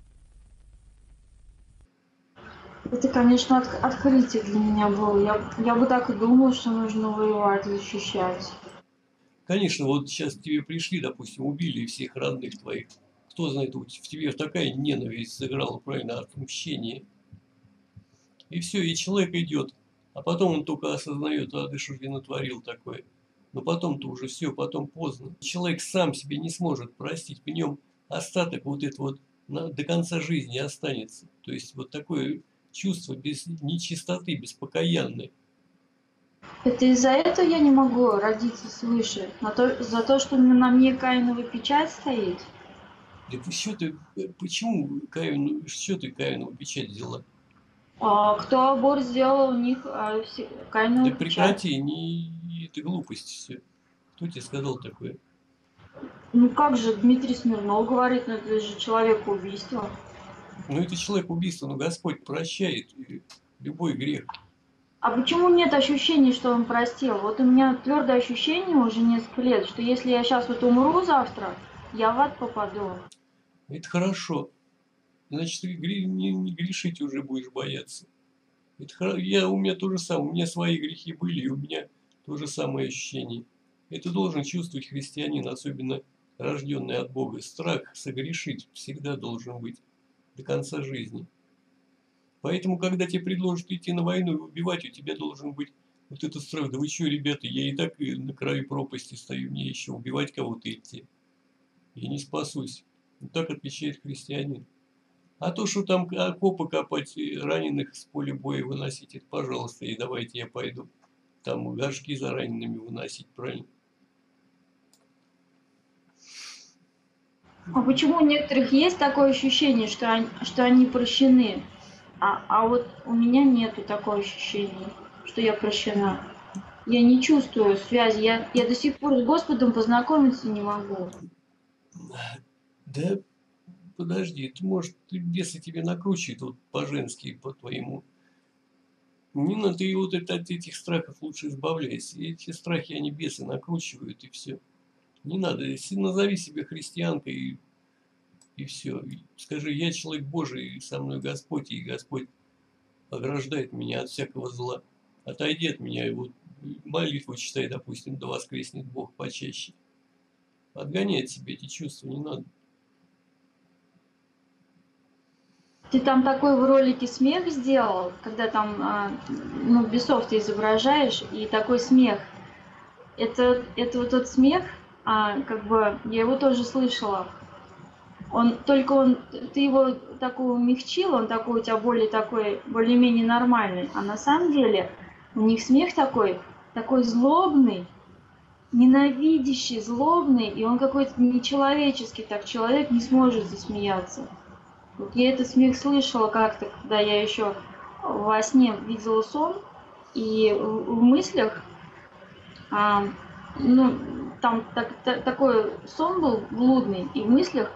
B: Это, конечно, открытие для меня было. Я бы так и думала, что нужно воевать, защищать.
A: Конечно, вот сейчас к тебе пришли, допустим, убили всех родных твоих. Кто знает, в тебе такая ненависть сыграла, правильно, отмщение. И все, и человек идет. А потом он только осознает, а ты что же натворил такое. Но потом-то уже все, потом поздно. Человек сам себе не сможет простить. В нем остаток вот это вот до конца жизни останется. То есть вот такое чувство без нечистоты, беспокаянное.
B: Это из-за этого я не могу родиться свыше? За то, что на мне Каинова печать стоит?
A: Да что ты, почему Каину, что ты Каинову печать взяла?
B: Кто аборт сделал, у них Каинова
A: Да
B: печать.
A: прекрати, это глупость все. Кто тебе сказал такое?
B: Ну как же, Дмитрий Смирнов говорит, ну это же человекоубийство.
A: Ну это человек убийство, но Господь прощает любой грех.
B: А почему нет ощущения, что он простил? Вот у меня твердое ощущение уже несколько лет, что если я сейчас вот умру завтра, я в ад попаду.
A: Это хорошо. Значит, ты не грешить уже будешь бояться. Это, у меня то же самое. У меня свои грехи были, и у меня то же самое ощущение. Это должен чувствовать христианин, особенно рожденный от Бога. Страх согрешить всегда должен быть до конца жизни. Поэтому, когда тебе предложат идти на войну и убивать, у тебя должен быть вот этот страх. Да вы что, ребята, я и так на краю пропасти стою, мне еще убивать кого-то идти. Я не спасусь. Вот так отвечает христианин. А то, что там окопы копать, раненых с поля боя выносить, это пожалуйста, и давайте я пойду. Там горшки за ранеными выносить, правильно?
B: А почему у некоторых есть такое ощущение, что они прощены? А вот у меня нету такого ощущения, что я прощена. Я не чувствую связи. Я до сих пор с Господом познакомиться не могу.
A: Да подожди, ты, может, бесы тебе накручивают вот по-женски, по-твоему. Не надо, ты вот от этих страхов лучше избавляйся. Эти страхи, они бесы накручивают, и все. Не надо, назови себя христианкой, и все. Скажи, я человек Божий, и со мной Господь, и Господь ограждает меня от всякого зла. Отойди от меня, и вот молитву читай, допустим, да воскреснет Бог почаще. Отгоняй от себя эти чувства, не надо.
B: Ты там такой в ролике смех сделал, когда там, ну, бесов ты изображаешь, и такой смех. Это вот тот смех, как бы, я его тоже слышала. Ты его такой умягчил, он такой у тебя более-менее нормальный. А на самом деле у них смех такой злобный, ненавидящий, злобный, и он какой-то нечеловеческий, так человек не сможет засмеяться. Вот я этот смех слышала как-то, когда я еще во сне видела сон, и в мыслях, ну, там такой сон был блудный, и в мыслях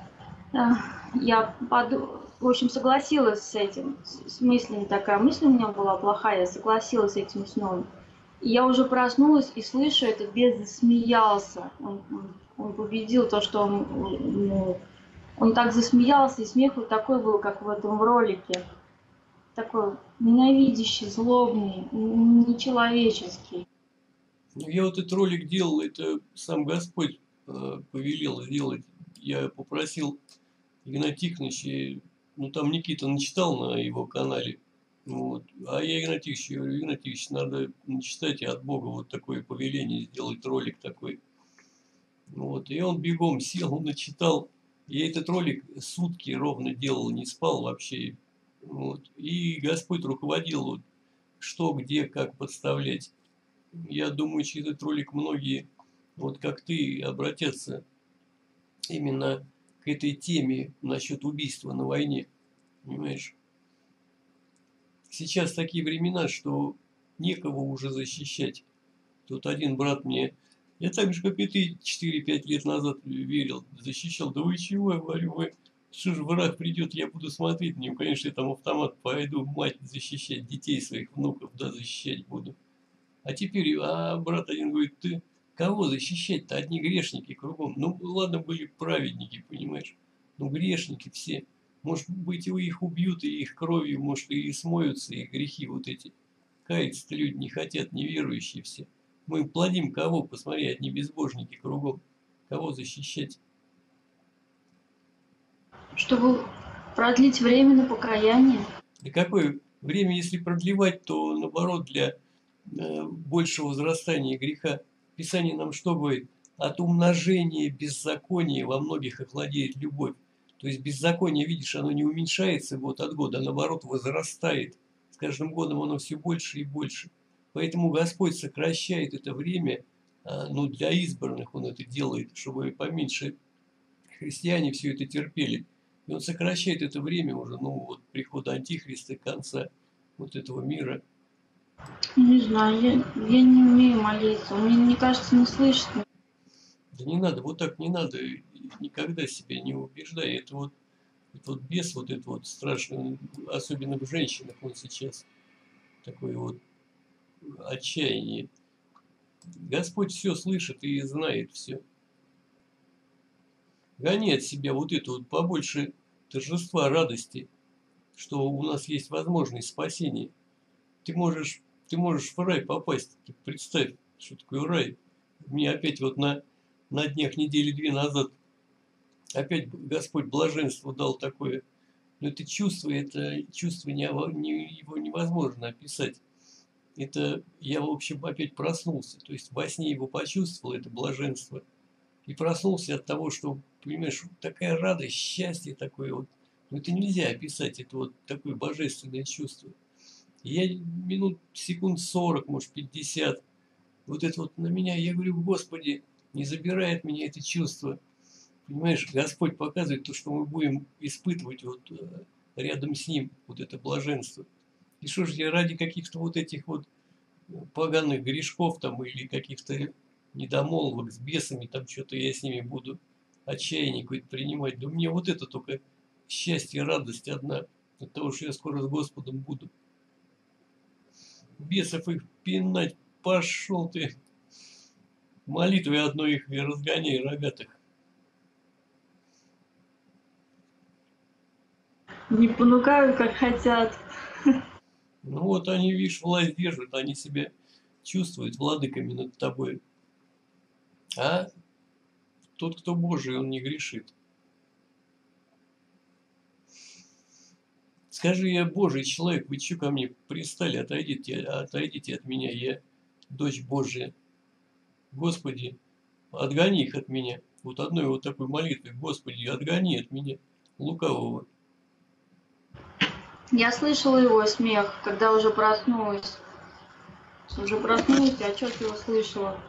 B: в общем, согласилась с этим, с мыслями, такая мысль у меня была плохая, я согласилась с этим сном. И я уже проснулась и слышу, этот бес засмеялся. Он победил то, что он так засмеялся, и смех вот такой был, как в этом ролике. Такой ненавидящий, злобный, нечеловеческий.
A: Ну, я вот этот ролик делал, это сам Господь повелел сделать. Я попросил Игнатия Тихоновича, ну там Никита начитал на его канале, вот. А я Игнатьевичу говорю: Игнатьевич, надо начитать и от Бога вот такое повеление сделать, ролик такой. Вот. И он бегом сел, начитал. Я этот ролик сутки ровно делал, не спал вообще. Вот. И Господь руководил, вот, что, где, как подставлять. Я думаю, через этот ролик многие, вот как ты, обратятся именно к этой теме насчет убийства на войне. Понимаешь? Сейчас такие времена, что некого уже защищать. Тут один брат мне, я так же, как и ты, 4-5 лет назад верил, защищал. Да вы чего, я говорю, что же враг придет, я буду смотреть на него. Конечно, я там автомат пойду, мать защищать, детей своих, внуков, да, защищать буду. А теперь, брат один говорит: ты кого защищать-то? Одни грешники кругом. Ну, ладно, были праведники, понимаешь. Ну, грешники все. Может быть, его их убьют, и их кровью, может, и смоются, и грехи вот эти. Каяться-то люди не хотят, неверующие все. Мы им плодим кого? Посмотри, одни безбожники кругом. Кого защищать?
B: Чтобы продлить время на покаяние.
A: И какое время, если продлевать, то наоборот для большего возрастания греха. Писание нам что говорит? От умножения беззакония во многих охладеет любовь. То есть беззаконие, видишь, оно не уменьшается год от года, а наоборот возрастает. С каждым годом оно все больше и больше. Поэтому Господь сокращает это время, ну, для избранных Он это делает, чтобы поменьше христиане все это терпели. И Он сокращает это время уже, ну, вот прихода Антихриста, конца вот этого мира.
B: Не знаю, я не умею молиться, мне кажется, не слышно.
A: Да не надо, вот так не надо, никогда себя не убеждай. Это вот бес, вот это вот страшный, особенно в женщинах он сейчас, такое вот отчаяние. Господь все слышит и знает все. Гони от себя вот это вот побольше торжества, радости, что у нас есть возможность спасения. Ты можешь в рай попасть. Ты представь, что такое рай. Мне опять вот на днях недели 2 назад опять Господь блаженство дал такое. Но это чувство его невозможно описать. Это я, в общем, опять проснулся. То есть во сне его почувствовал, это блаженство. И проснулся от того, что, понимаешь, такая радость, счастье такое вот. Но это нельзя описать, это вот такое божественное чувство. И я секунд 40, может 50, вот это вот на меня, я говорю: Господи, не забирай от меня это чувство. Понимаешь, Господь показывает то, что мы будем испытывать вот рядом с Ним, вот это блаженство. И что же я ради каких-то вот этих вот поганых грешков там или каких-то недомолвок с бесами, там что-то я с ними буду отчаяние какое-то принимать. Да мне вот это только счастье, радость одна от того, что я скоро с Господом буду. Бесов их пинать, пошел ты. Молитвой одной их и разгоняй, рогатых.
B: Не понукают, как хотят.
A: Ну вот они, видишь, власть держат, они себя чувствуют владыками над тобой. А тот, кто Божий, он не грешит. Скажи, я Божий человек, вы что ко мне пристали? Отойдите от меня, я дочь Божия. Господи, отгони их от меня. Вот одной вот такой молитвой: Господи, отгони от меня лукавого.
B: Я слышала его смех, когда уже проснулась. Уже проснулась, я отчетливо слышала.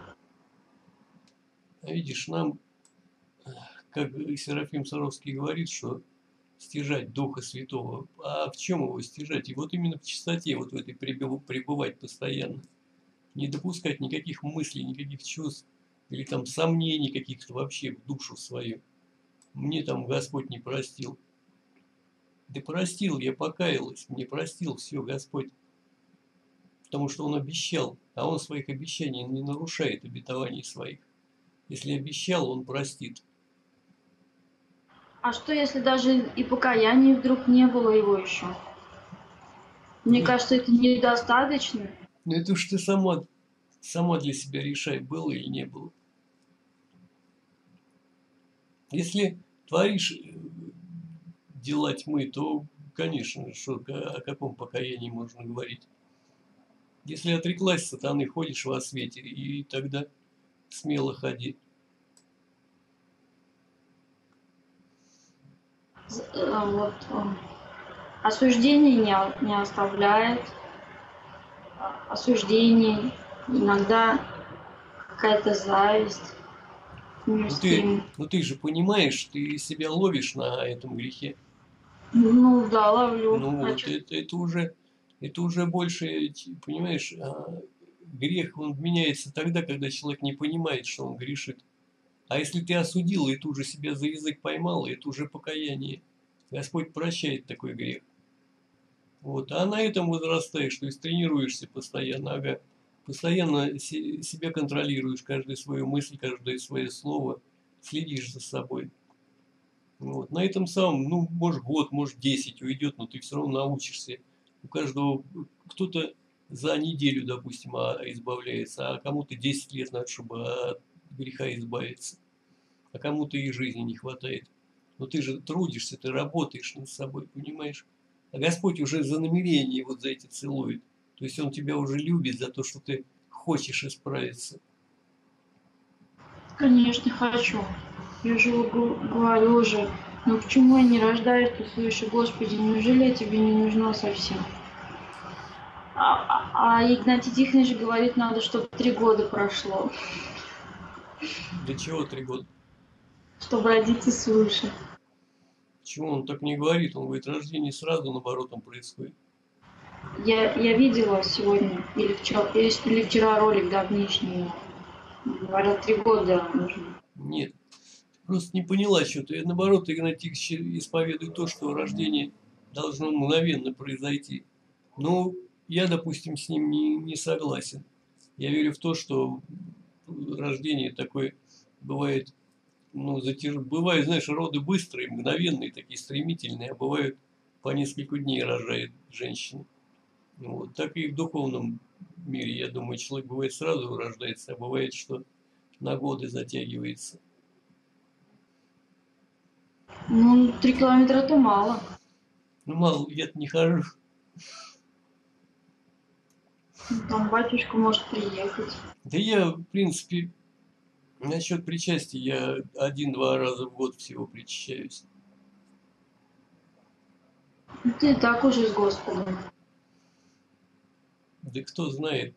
A: А видишь, нам, как Серафим Саровский говорит, что стяжать Духа Святого. А в чем его стяжать? И вот именно в чистоте, вот в этой пребывать постоянно. Не допускать никаких мыслей, никаких чувств или там сомнений каких-то вообще в душу свою. Мне там Господь не простил. Да простил, я покаялась, мне простил все Господь. Потому что Он обещал, а Он своих обещаний не нарушает, обетований своих. Если обещал, Он простит.
B: А что, если даже и покаяния вдруг не было его еще? Мне кажется, это недостаточно.
A: Ну это уж ты сама для себя решай, было или не было. Если творишь дела тьмы, то, конечно, что, о каком покаянии можно говорить. Если отреклась сатаны, ходишь во свете, и тогда смело ходи.
B: Вот, осуждение не оставляет. Осуждение, иногда какая-то зависть.
A: Ну ты же понимаешь, ты себя ловишь на этом грехе.
B: Ну да, ловлю.
A: Ну вот, это уже больше, понимаешь, грех, он меняется тогда, когда человек не понимает, что он грешит. А если ты осудил и тут же себя за язык поймал, это уже покаяние. Господь прощает такой грех. Вот. А на этом возрастаешь, то есть тренируешься постоянно, ага. Постоянно себя контролируешь, каждую свою мысль, каждое свое слово, следишь за собой. Вот. На этом самом, ну, может год, может 10 уйдет, но ты все равно научишься. У каждого, кто-то за неделю, допустим, избавляется, а кому-то 10 лет надо, чтобы от греха избавиться. А кому-то и жизни не хватает. Но ты же трудишься, ты работаешь над собой, понимаешь? А Господь уже за намерение вот за эти целует. То есть Он тебя уже любит за то, что ты хочешь исправиться.
B: Конечно, хочу. Я же говорю уже, ну почему я не рождаюсь, ты слышишь, Господи, неужели я тебе не нужна совсем? А Игнатий Тихонович говорит, надо, чтобы 3 года прошло.
A: Для чего 3 года?
B: Чтобы родиться свыше.
A: Почему он так не говорит? Он говорит, рождение сразу, наоборот, происходит.
B: Я видела сегодня или вчера ролик давнишний. Говорят, 3 года нужно.
A: Нет, ты просто не поняла что-то. Я, наоборот, Игнатий исповедует то, что рождение должно мгновенно произойти. Но я, допустим, с ним не согласен. Я верю в то, что рождение такое бывает, ну, бывают, знаешь, роды быстрые, мгновенные, такие стремительные, а бывают по несколько дней рожает женщина. Вот. Так и в духовном мире, я думаю, человек бывает сразу рождается, а бывает, что на годы затягивается.
B: Ну, 3 километра это мало.
A: Ну, мало, я-то не хожу.
B: Там батюшка может приехать.
A: Да я, в принципе, насчет причастия, я 1-2 раза в год всего причащаюсь.
B: Ты и так уже с Господом.
A: Да кто знает.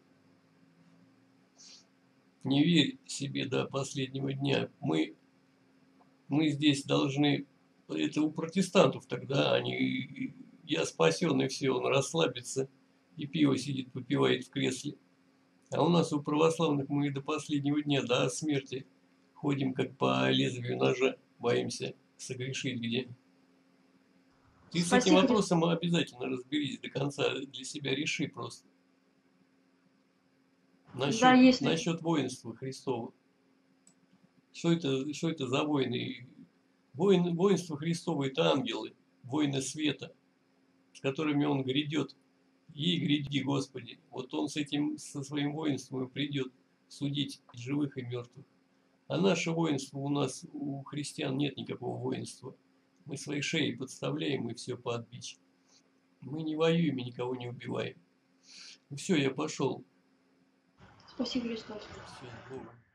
A: Не верь себе до последнего дня. Мы здесь должны... Это у протестантов тогда, они... Я спасен, и все, он расслабится, и пиво сидит, попивает в кресле. А у нас, у православных, мы до последнего дня, до смерти ходим как по лезвию ножа, боимся согрешить где. Ты с этим вопросом обязательно разберись до конца, для себя реши просто. Насчет воинства Христова. Что это за войны? Воинство Христово – это ангелы, воины света, с которыми Он грядет. Ей гряди, Господи. Вот Он со своим воинством и придет судить живых и мертвых. А наше воинство у нас, у христиан нет никакого воинства. Мы свои шеи подставляем и все по отбить. Мы не воюем и никого не убиваем. Ну все, я пошел.
B: Спаси Христос.
A: Все, с Богом.